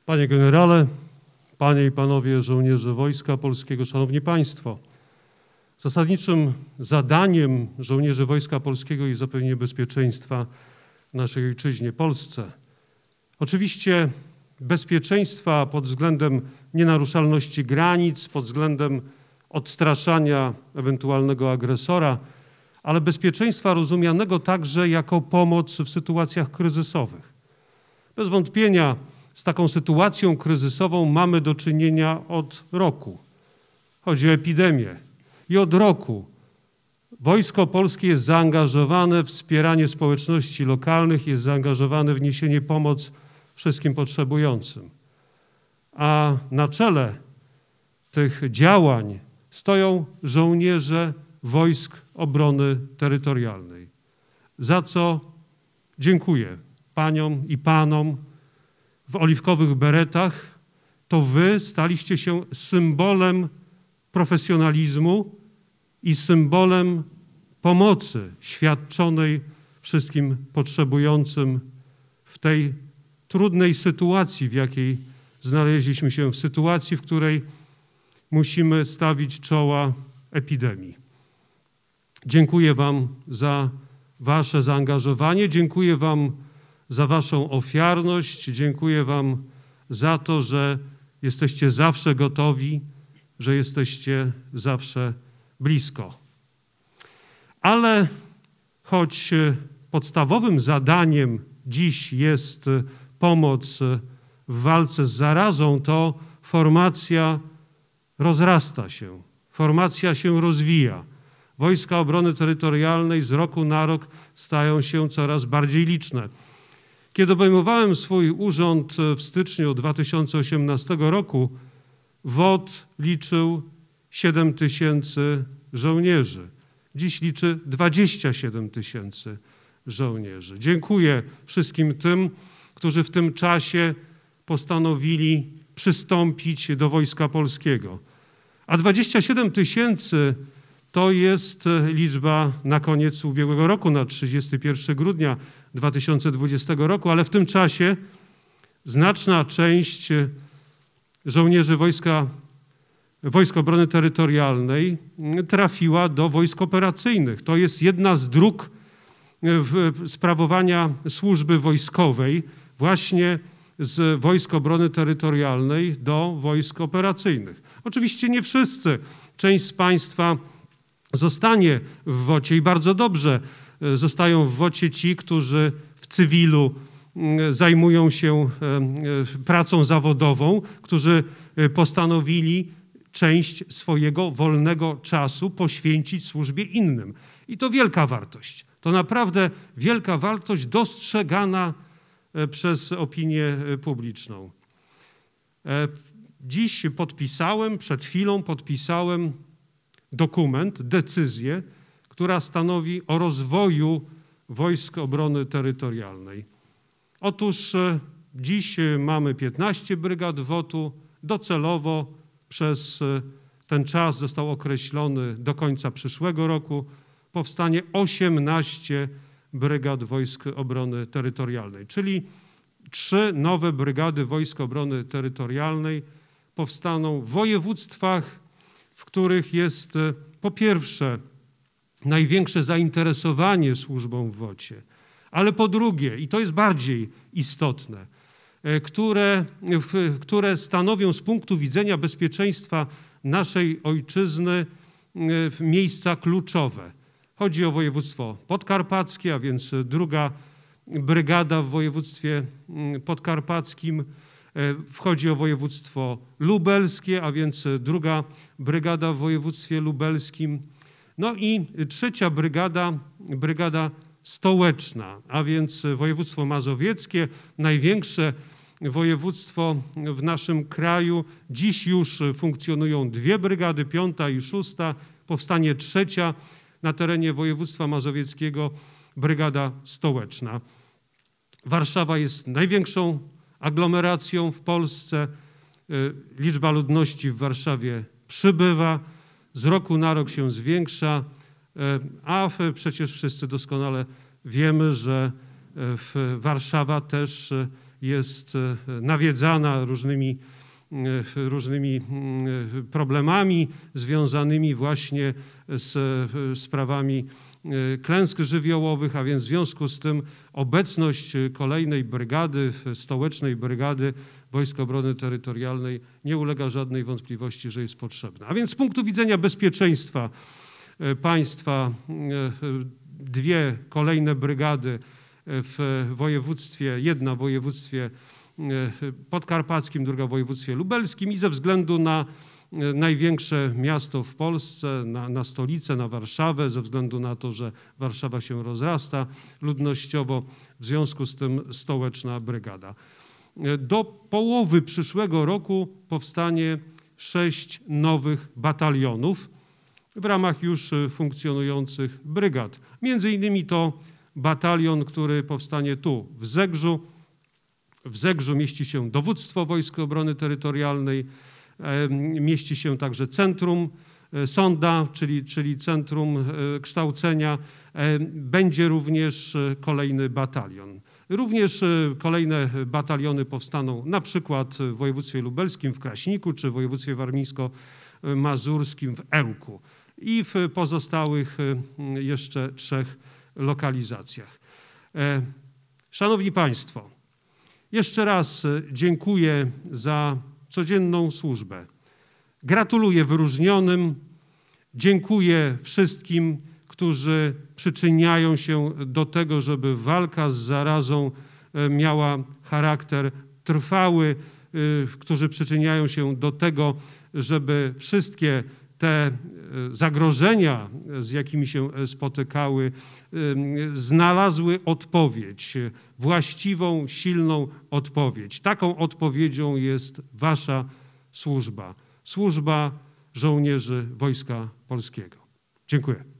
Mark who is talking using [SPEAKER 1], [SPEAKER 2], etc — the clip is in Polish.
[SPEAKER 1] Panie generale, panie i panowie żołnierze Wojska Polskiego, szanowni państwo, zasadniczym zadaniem żołnierzy Wojska Polskiego jest zapewnienie bezpieczeństwa w naszej ojczyźnie Polsce. Oczywiście bezpieczeństwa pod względem nienaruszalności granic, pod względem odstraszania ewentualnego agresora, ale bezpieczeństwa rozumianego także jako pomoc w sytuacjach kryzysowych. Bez wątpienia z taką sytuacją kryzysową mamy do czynienia od roku. Chodzi o epidemię. I od roku Wojsko Polskie jest zaangażowane w wspieranie społeczności lokalnych, jest zaangażowane w niesienie pomocy wszystkim potrzebującym. A na czele tych działań stoją żołnierze Wojsk Obrony Terytorialnej, za co dziękuję paniom i panom w oliwkowych beretach. To wy staliście się symbolem profesjonalizmu i symbolem pomocy świadczonej wszystkim potrzebującym w tej trudnej sytuacji, w jakiej znaleźliśmy się, w sytuacji, w której musimy stawić czoła epidemii. Dziękuję wam za wasze zaangażowanie, dziękuję wam za waszą ofiarność, dziękuję wam za to, że jesteście zawsze gotowi, że jesteście zawsze blisko. Ale choć podstawowym zadaniem dziś jest pomoc w walce z zarazą, to formacja rozrasta się, formacja się rozwija. Wojska Obrony Terytorialnej z roku na rok stają się coraz bardziej liczne. Kiedy obejmowałem swój urząd w styczniu 2018 roku, WOT liczył 7 000 żołnierzy. Dziś liczy 27 000 żołnierzy. Dziękuję wszystkim tym, którzy w tym czasie postanowili przystąpić do Wojska Polskiego. A 27 000 to jest liczba na koniec ubiegłego roku, na 31 grudnia 2020 roku, ale w tym czasie znaczna część żołnierzy Wojsk Obrony Terytorialnej trafiła do wojsk operacyjnych. To jest jedna z dróg sprawowania służby wojskowej, właśnie z Wojsk Obrony Terytorialnej do wojsk operacyjnych. Oczywiście nie wszyscy. Część z państwa zostanie w WOT-cie i bardzo dobrze. Zostają w WOT-cie ci, którzy w cywilu zajmują się pracą zawodową, którzy postanowili część swojego wolnego czasu poświęcić służbie innym. I to wielka wartość. To naprawdę wielka wartość dostrzegana przez opinię publiczną. Dziś przed chwilą podpisałem dokument, decyzję, która stanowi o rozwoju Wojsk Obrony Terytorialnej. Otóż dziś mamy 15 brygad WOT-u. Docelowo przez ten czas został określony do końca przyszłego roku. Powstanie 18 brygad Wojsk Obrony Terytorialnej, czyli 3 nowe brygady Wojsk Obrony Terytorialnej powstaną w województwach, w których jest po pierwsze największe zainteresowanie służbą w WOT-cie, ale po drugie, i to jest bardziej istotne, które stanowią z punktu widzenia bezpieczeństwa naszej ojczyzny miejsca kluczowe. Chodzi o województwo podkarpackie, a więc 2. brygada w województwie podkarpackim. Wchodzi o województwo lubelskie, a więc 2. brygada w województwie lubelskim. No i 3. brygada stołeczna, a więc województwo mazowieckie, największe województwo w naszym kraju. Dziś już funkcjonują 2 brygady, 5. i 6. Powstanie 3. na terenie województwa mazowieckiego brygada stołeczna. Warszawa jest największą aglomeracją w Polsce. Liczba ludności w Warszawie przybywa, z roku na rok się zwiększa, a przecież wszyscy doskonale wiemy, że Warszawa też jest nawiedzana różnymi problemami związanymi właśnie z sprawami klęsk żywiołowych, a więc w związku z tym obecność kolejnej brygady, stołecznej brygady Wojsk Obrony Terytorialnej nie ulega żadnej wątpliwości, że jest potrzebna. A więc z punktu widzenia bezpieczeństwa państwa dwie kolejne brygady w województwie, jedna w województwie podkarpackim, druga w województwie lubelskim i ze względu na największe miasto w Polsce, na stolicę, na Warszawę, ze względu na to, że Warszawa się rozrasta ludnościowo, w związku z tym stołeczna brygada. Do połowy przyszłego roku powstanie 6 nowych batalionów w ramach już funkcjonujących brygad. Między innymi to batalion, który powstanie tu w Zegrzu. W Zegrzu mieści się dowództwo Wojsk Obrony Terytorialnej, mieści się także centrum sonda, czyli centrum kształcenia. Będzie również kolejny batalion. Również kolejne bataliony powstaną na przykład w województwie lubelskim w Kraśniku czy w województwie warmińsko-mazurskim w Ełku i w pozostałych jeszcze 3 lokalizacjach. Szanowni Państwo, jeszcze raz dziękuję za codzienną służbę. Gratuluję wyróżnionym, dziękuję wszystkim, którzy przyczyniają się do tego, żeby walka z zarazą miała charakter trwały, którzy przyczyniają się do tego, żeby wszystkie te zagrożenia, z jakimi się spotykały, znalazły odpowiedź, właściwą, silną odpowiedź. Taką odpowiedzią jest wasza służba, służba żołnierzy Wojska Polskiego. Dziękuję.